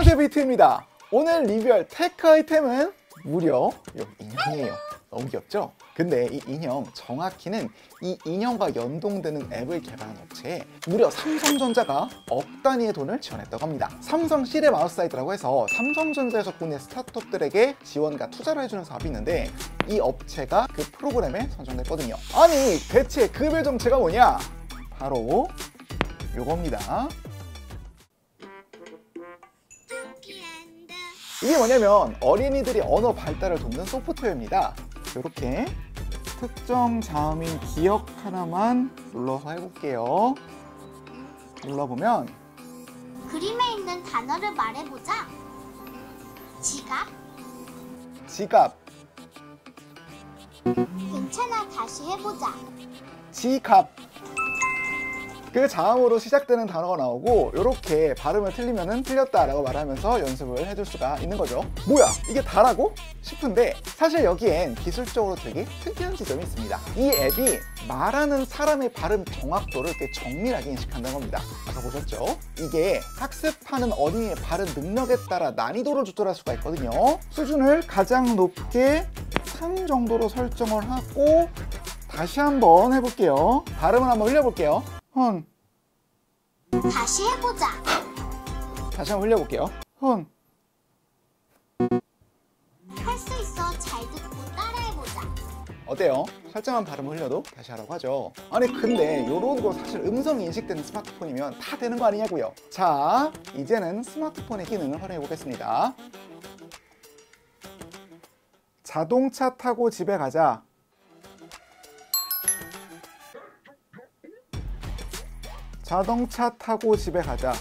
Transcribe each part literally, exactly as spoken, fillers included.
테크비트입니다. 오늘 리뷰할 테크 아이템은 무려 이 인형이에요. 너무 귀엽죠? 근데 이 인형, 정확히는 이 인형과 연동되는 앱을 개발한 업체에 무려 삼성전자가 억 단위의 돈을 지원했다고 합니다. 삼성 시대 마우스 사이트라고 해서 삼성전자에서 국내 스타트업들에게 지원과 투자를 해주는 사업이 있는데 이 업체가 그 프로그램에 선정됐거든요. 아니 대체 그 배 정체가 뭐냐? 바로 요겁니다. 이게 뭐냐면 어린이들이 언어 발달을 돕는 소프트웨어입니다. 이렇게 특정 자음인 기억 하나만 눌러서 해볼게요. 눌러보면 그림에 있는 단어를 말해보자. 지갑. 지갑. 괜찮아, 다시 해보자. 지갑. 그 자음으로 시작되는 단어가 나오고 이렇게 발음을 틀리면 틀렸다 라고 말하면서 연습을 해줄 수가 있는 거죠. 뭐야 이게 다라고? 싶은데 사실 여기엔 기술적으로 되게 특이한 지점이 있습니다. 이 앱이 말하는 사람의 발음 정확도를 꽤 정밀하게 인식한다는 겁니다. 아까 보셨죠? 이게 학습하는 어린이의 발음 능력에 따라 난이도를 조절할 수가 있거든요. 수준을 가장 높게 삼 정도로 설정을 하고 다시 한번 해볼게요. 발음을 한번 흘려볼게요. 헌. 다시 해보자. 다시 한번 흘려볼게요. 헌. 할 수 있어. 잘 듣고 따라해보자. 어때요? 살짝만 발음을 흘려도 다시 하라고 하죠. 아니 근데 요런 거 사실 음성 인식되는 스마트폰이면 다 되는 거 아니냐고요. 자, 이제는 스마트폰의 기능을 활용해 보겠습니다. 자동차 타고 집에 가자. 자동차 타고 집에 가자.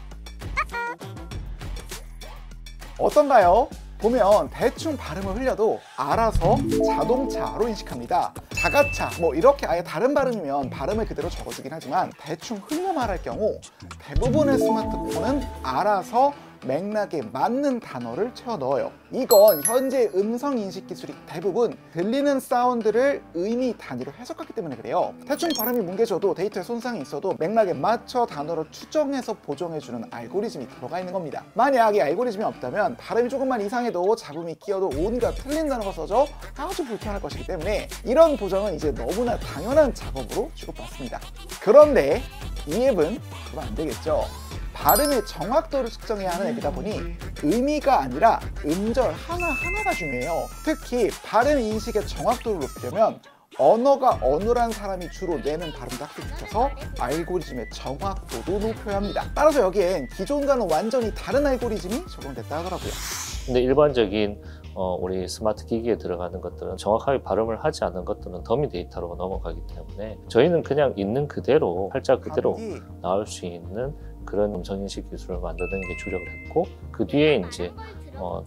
어떤가요? 보면 대충 발음을 흘려도 알아서 자동차로 인식합니다. 자가차 뭐 이렇게 아예 다른 발음이면 발음을 그대로 적어주긴 하지만 대충 흘려 말할 경우 대부분의 스마트폰은 알아서 맥락에 맞는 단어를 채워 넣어요. 이건 현재 음성 인식 기술이 대부분 들리는 사운드를 의미 단위로 해석하기 때문에 그래요. 대충 발음이 뭉개져도 데이터에 손상이 있어도 맥락에 맞춰 단어를 추정해서 보정해주는 알고리즘이 들어가 있는 겁니다. 만약 이 알고리즘이 없다면 발음이 조금만 이상해도 잡음이 끼어도 온갖 틀린 단어가 써져 아주 불편할 것이기 때문에 이런 보정은 이제 너무나 당연한 작업으로 취급받습니다. 그런데 이 앱은 그러면 안 되겠죠. 발음의 정확도를 측정해야 하는 앱이다 보니 의미가 아니라 음절 하나하나가 중요해요. 특히 발음 인식의 정확도를 높이려면 언어가 어눌한 사람이 주로 내는 발음도 학습시켜서 알고리즘의 정확도도 높여야 합니다. 따라서 여기엔 기존과는 완전히 다른 알고리즘이 적용됐다 하더라고요. 근데 일반적인 어, 우리 스마트 기기에 들어가는 것들은 정확하게 발음을 하지 않는 것들은 더미 데이터로 넘어가기 때문에 저희는 그냥 있는 그대로 팔자 그대로 감기. 나올 수 있는 그런 음성인식 기술을 만드는 게 주력을 했고 그 뒤에 이제 어,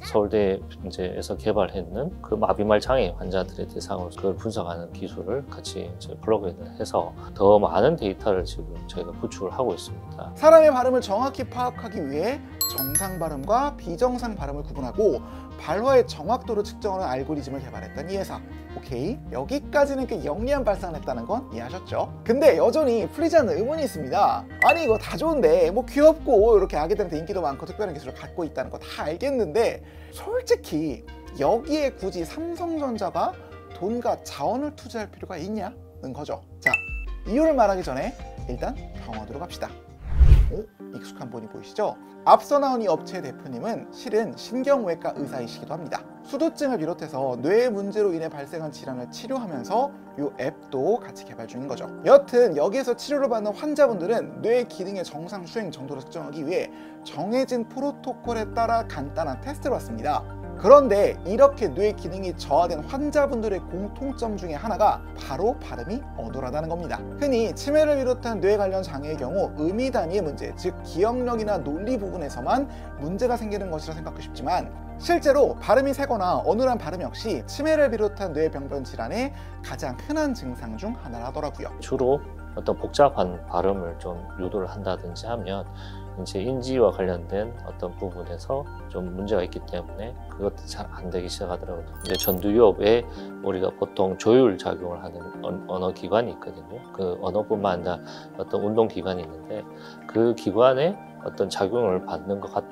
서울대에서 개발했는 그 마비말 장애 환자들의 대상으로 그걸 분석하는 기술을 같이 이제 플러그인을 해서 더 많은 데이터를 지금 저희가 구축을 하고 있습니다. 사람의 발음을 정확히 파악하기 위해 정상 발음과 비정상 발음을 구분하고 발화의 정확도를 측정하는 알고리즘을 개발했던 이 회사. 오케이, 여기까지는 꽤 영리한 발상을 했다는 건 이해하셨죠? 근데 여전히 풀리지 않는 의문이 있습니다. 아니 이거 다 좋은데 뭐 귀엽고 이렇게 아기들한테 인기도 많고 특별한 기술을 갖고 있다는 거 다 알겠는데 솔직히 여기에 굳이 삼성전자가 돈과 자원을 투자할 필요가 있냐는 거죠. 자, 이유를 말하기 전에 일단 병원으로 갑시다. 오, 익숙한 분이 보이시죠? 앞서 나온 이 업체의 대표님은 실은 신경외과 의사이시기도 합니다. 수두증을 비롯해서 뇌 문제로 인해 발생한 질환을 치료하면서 이 앱도 같이 개발 중인 거죠. 여튼 여기에서 치료를 받는 환자분들은 뇌 기능의 정상 수행 정도를 측정하기 위해 정해진 프로토콜에 따라 간단한 테스트를 받습니다. 그런데 이렇게 뇌 기능이 저하된 환자분들의 공통점 중에 하나가 바로 발음이 어눌하다는 겁니다. 흔히 치매를 비롯한 뇌 관련 장애의 경우 의미 단위의 문제, 즉 기억력이나 논리 부분에서만 문제가 생기는 것이라 생각하기 쉽지만 실제로 발음이 세거나 어눌한 발음 역시 치매를 비롯한 뇌병변 질환의 가장 흔한 증상 중 하나라더라고요. 주로 어떤 복잡한 발음을 좀 유도를 한다든지 하면 이제 인지와 관련된 어떤 부분에서 좀 문제가 있기 때문에 그것도 잘 안 되기 시작하더라고요. 이제 전두엽에 우리가 보통 조율 작용을 하는 언어 기관이 있거든요. 그 언어뿐만 아니라 어떤 운동 기관이 있는데 그 기관에 어떤 작용을 받는 것 같다.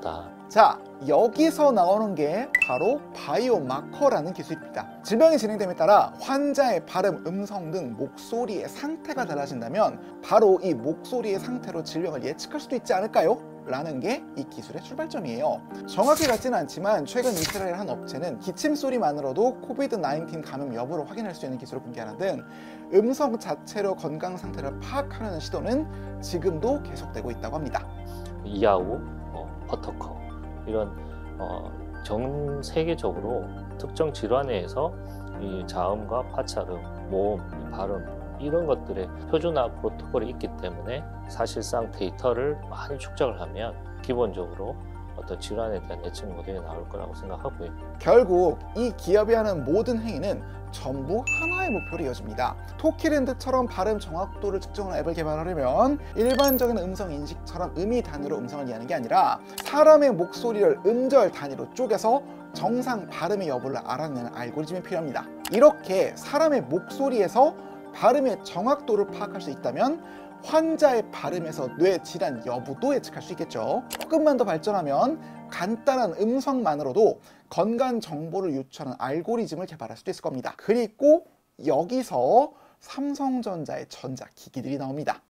자, 여기서 나오는 게 바로 바이오마커라는 기술입니다. 질병이 진행됨에 따라 환자의 발음, 음성 등 목소리의 상태가 달라진다면 바로 이 목소리의 상태로 질병을 예측할 수도 있지 않을까요? 라는 게 이 기술의 출발점이에요. 정확히 같지는 않지만 최근 이스라엘 한 업체는 기침 소리만으로도 코비드 나인틴 감염 여부를 확인할 수 있는 기술을 공개하는 등 음성 자체로 건강 상태를 파악하려는 시도는 지금도 계속되고 있다고 합니다. 이하우, 어, 버터컵 이런 어, 전 세계적으로 특정 질환에서 이 자음과 파찰음, 모음, 발음 이런 것들의 표준화 프로토콜이 있기 때문에 사실상 데이터를 많이 축적을 하면 기본적으로 어떤 질환에 대한 예측 모델이 나올 거라고 생각하고요. 결국 이 기업이 하는 모든 행위는 전부 하나의 목표로 이어집니다. 토키랜드처럼 발음 정확도를 측정하는 앱을 개발하려면 일반적인 음성 인식처럼 음이 단위로 음성을 이해하는 게 아니라 사람의 목소리를 음절 단위로 쪼개서 정상 발음의 여부를 알아내는 알고리즘이 필요합니다. 이렇게 사람의 목소리에서 발음의 정확도를 파악할 수 있다면 환자의 발음에서 뇌 질환 여부도 예측할 수 있겠죠. 조금만 더 발전하면 간단한 음성만으로도 건강 정보를 유추하는 알고리즘을 개발할 수도 있을 겁니다. 그리고 여기서 삼성전자의 전자기기들이 나옵니다.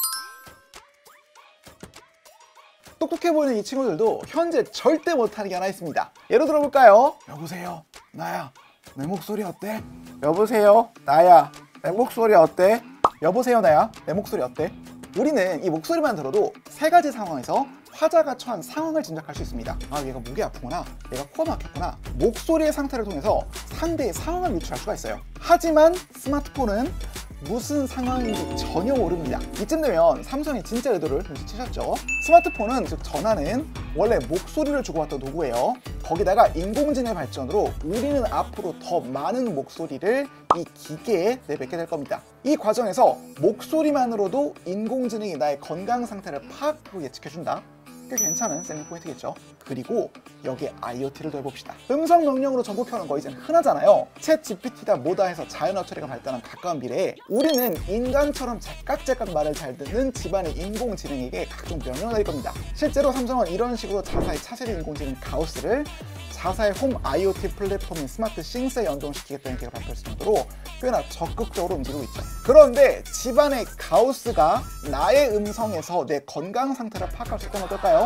똑똑해 보이는 이 친구들도 현재 절대 못하는 게 하나 있습니다. 예로 들어볼까요? 여보세요, 나야. 내 목소리 어때? 여보세요, 나야. 내 목소리 어때? 여보세요, 나야. 내 목소리 어때? 우리는 이 목소리만 들어도 세 가지 상황에서 화자가 처한 상황을 짐작할 수 있습니다. 아, 얘가 목이 아프구나, 얘가 코가 막혔구나. 목소리의 상태를 통해서 상대의 상황을 유추할 수가 있어요. 하지만 스마트폰은 무슨 상황인지 전혀 모릅니다. 이쯤 되면 삼성이 진짜 의도를 눈치채셨죠? 스마트폰은, 즉 전화는 원래 목소리를 주고받던 도구예요. 거기다가 인공지능의 발전으로 우리는 앞으로 더 많은 목소리를 이 기계에 내뱉게 될 겁니다. 이 과정에서 목소리만으로도 인공지능이 나의 건강 상태를 파악하고 예측해준다? 꽤 괜찮은 셀링 포인트겠죠. 그리고 여기에 아이오티를 더해봅시다. 음성 명령으로 전부 켜는 거 이젠 흔하잖아요. 챗 지피티다 뭐다 해서 자연어 처리가 발달한 가까운 미래에 우리는 인간처럼 제깍제깍 말을 잘 듣는 집안의 인공지능에게 각종 명령을 내릴 겁니다. 실제로 삼성은 이런 식으로 자사의 차세대 인공지능 가우스를 자사의 홈 아이오티 플랫폼인 스마트 싱스에 연동시키겠다는 계획을 발표할 정도로 꽤나 적극적으로 움직이고 있죠. 그런데 집안의 가우스가 나의 음성에서 내 건강 상태를 파악할 수 있다면 어떨까요?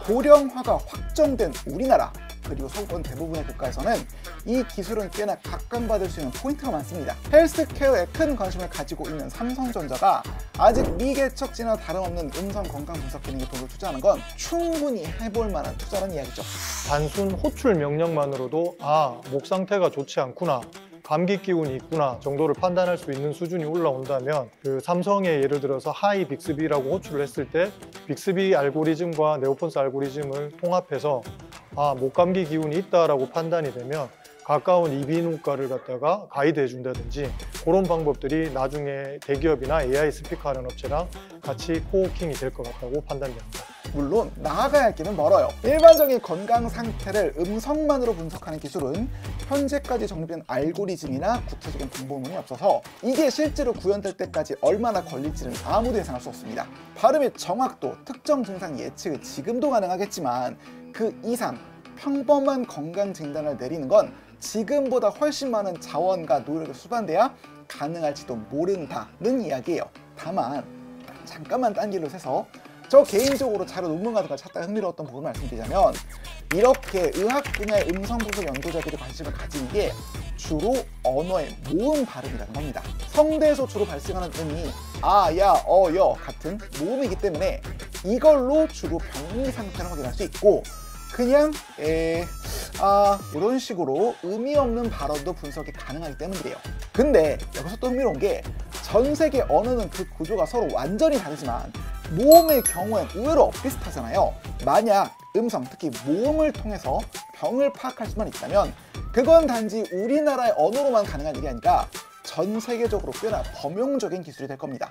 고령화가 확정된 우리나라 그리고 서구권 대부분의 국가에서는 이 기술은 꽤나 각광받을 수 있는 포인트가 많습니다. 헬스케어에 큰 관심을 가지고 있는 삼성전자가 아직 미개척지나 다름없는 음성 건강 분석 기능에 돈을 투자하는 건 충분히 해볼 만한 투자라는 이야기죠. 단순 호출 명령만으로도 아, 목 상태가 좋지 않구나, 감기 기운이 있구나 정도를 판단할 수 있는 수준이 올라온다면 그 삼성의 예를 들어서 하이 빅스비라고 호출을 했을 때 빅스비 알고리즘과 네오폰스 알고리즘을 통합해서 아, 목감기 기운이 있다라고 판단이 되면 가까운 이비인후과를 갖다가 가이드해 준다든지 그런 방법들이 나중에 대기업이나 에이아이 스피커하는 업체랑 같이 코워킹이 될 것 같다고 판단됩니다. 물론 나아가야 할 길은 멀어요. 일반적인 건강 상태를 음성만으로 분석하는 기술은 현재까지 정비된 알고리즘이나 구체적인 방법론이 없어서 이게 실제로 구현될 때까지 얼마나 걸릴지는 아무도 예상할 수 없습니다. 발음의 정확도, 특정 증상 예측은 지금도 가능하겠지만 그 이상 평범한 건강 진단을 내리는 건 지금보다 훨씬 많은 자원과 노력이 수반돼야 가능할지도 모른다는 이야기예요. 다만 잠깐만 딴 길로 새서 저 개인적으로 자료 논문 같은 걸 찾다가 흥미로웠던 부분을 말씀드리자면 이렇게 의학 분야의 음성 분석 연구자들이 관심을 가지는 게 주로 언어의 모음 발음이라는 겁니다. 성대에서 주로 발생하는 음이 아, 야, 어, 여 같은 모음이기 때문에 이걸로 주로 병리 상태를 확인할 수 있고 그냥 에, 아, 이런 식으로 의미 없는 발언도 분석이 가능하기 때문이래요. 근데 여기서 또 흥미로운 게 전 세계 언어는 그 구조가 서로 완전히 다르지만 모음의 경우엔 의외로 비슷하잖아요. 만약 음성, 특히 모음을 통해서 병을 파악할 수만 있다면 그건 단지 우리나라의 언어로만 가능한 일이 아니라 전 세계적으로 꽤나 범용적인 기술이 될 겁니다.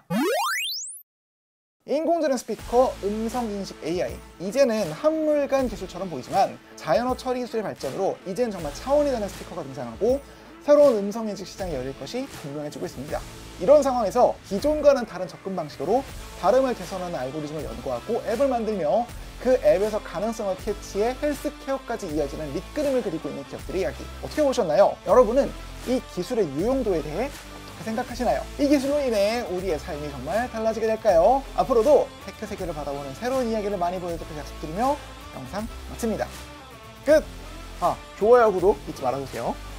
인공지능 스피커, 음성인식 에이아이. 이제는 한물간 기술처럼 보이지만 자연어 처리 기술의 발전으로 이제는 정말 차원이 다른 스피커가 등장하고 새로운 음성인식 시장이 열릴 것이 분명해지고 있습니다. 이런 상황에서 기존과는 다른 접근 방식으로 발음을 개선하는 알고리즘을 연구하고 앱을 만들며 그 앱에서 가능성을 캐치해 헬스케어까지 이어지는 밑그림을 그리고 있는 기업들의 이야기 어떻게 보셨나요? 여러분은 이 기술의 유용도에 대해 어떻게 생각하시나요? 이 기술로 인해 우리의 삶이 정말 달라지게 될까요? 앞으로도 테크 세계를 받아보는 새로운 이야기를 많이 보여주도록 약속드리며 영상 마칩니다. 끝! 아, 좋아요, 구독 잊지 말아주세요.